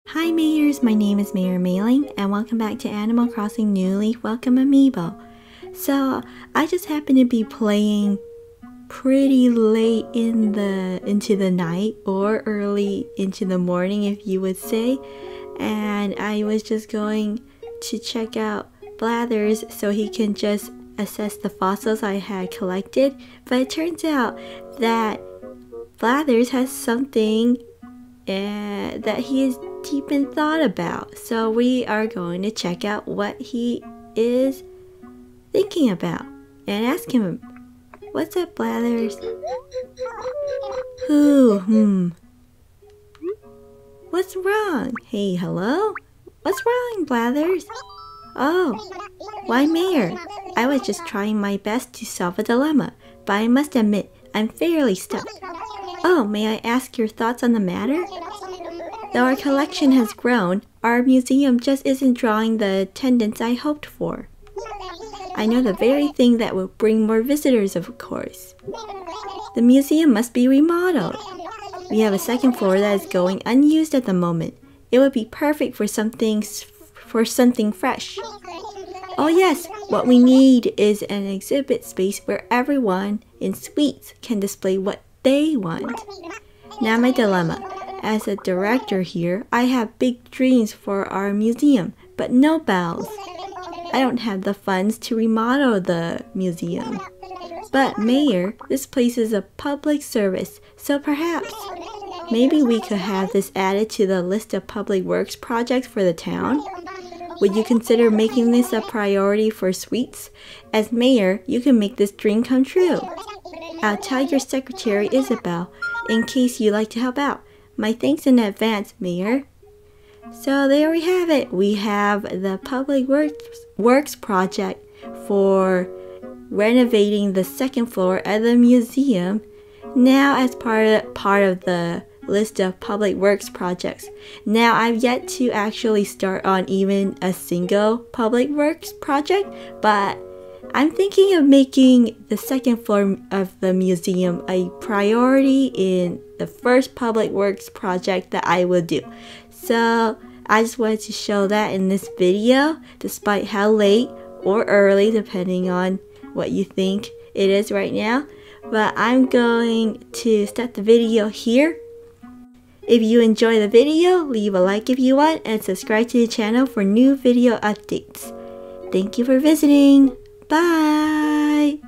Hi Mayors, my name is Mayor Mayline and welcome back to Animal Crossing Newly Welcome Amiibo. So I just happened to be playing pretty late into the night or early into the morning if you would say, and I was just going to check out Blathers so he can just assess the fossils I had collected, but it turns out that Blathers has something that he is deep in thought about. So we are going to check out what he is thinking about and ask him, what's up, Blathers? What's wrong? Hey, hello? What's wrong, Blathers? Oh, why, Mayor? I was just trying my best to solve a dilemma, but I must admit, I'm fairly stuck. Oh, may I ask your thoughts on the matter? Though our collection has grown, our museum just isn't drawing the attendance I hoped for. I know the very thing that will bring more visitors, of course. The museum must be remodeled. We have a second floor that is going unused at the moment. It would be perfect for something fresh. Oh yes, what we need is an exhibit space where everyone in suites can display what they want. Now my dilemma. As a director here, I have big dreams for our museum, but no bells. I don't have the funds to remodel the museum. But Mayor, this place is a public service, so perhaps maybe we could have this added to the list of public works projects for the town? Would you consider making this a priority for suites? As Mayor, you can make this dream come true. I'll tell your secretary Isabel in case you'd like to help out. My thanks in advance, Mayor. So there we have it. We have the Public Works project for renovating the second floor of the museum now as part of the list of Public Works projects. Now I've yet to actually start on even a single Public Works project, but I'm thinking of making the second floor of the museum a priority in the first Public Works project that I will do. So I just wanted to show that in this video, despite how late or early, depending on what you think it is right now. But I'm going to start the video here. If you enjoy the video, leave a like if you want and subscribe to the channel for new video updates. Thank you for visiting. Bye!